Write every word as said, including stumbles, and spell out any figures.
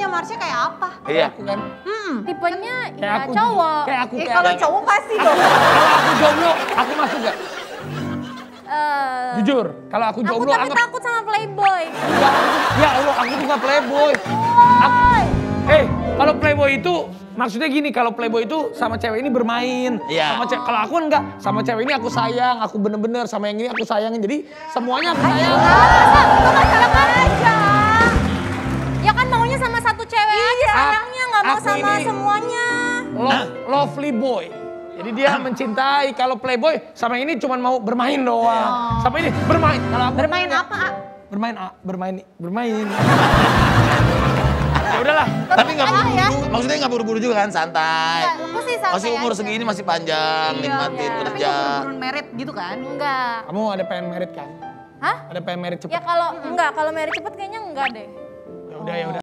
tipenya Marsha kayak apa? Iya. Aku kan. Hmm. Tipenya Kayak ya aku, cowok. Kayak aku. Eh, Kayak kalau aku. cowok pasti dong. Kalau aku jomblo, aku masuk gak? Eh, Jujur, kalau aku Aku jomblo tapi anggap. takut sama playboy. Ya, ya Allah, aku tuh gak playboy. Aku, eh, kalau playboy itu maksudnya gini, kalau playboy itu sama cewek ini bermain. Iya. Sama cewek, kalau aku enggak, sama cewek ini aku sayang, aku bener-bener sama yang ini aku sayangin. Jadi semuanya aku sayang. Masa itu masalah aja. Ya kan maunya sama satu cewek aja sayangnya, nggak mau Aku sama ini- semuanya. Lo- lovely boy. Jadi dia mencintai, kalau playboy sama ini cuma mau bermain doang. Sama ini bermain. Kalau aku Bermain enggak. apa, A? Bermain, A. bermain, bermain. Ya udahlah. Tapi nggak Tetep aja ya. buru-buru, maksudnya nggak buru-buru juga kan, santai. Enggak, aku sih santai Masih umur aja. segini masih panjang, nikmatin iya. Tapi kerja. gak buru-buru merit gitu kan? Enggak. Kamu ada pengen merit kan? Hah? Ada pengen merit cepet? Ya kalau enggak, kalau married cepet kayaknya enggak deh. Ya udah, ya udah.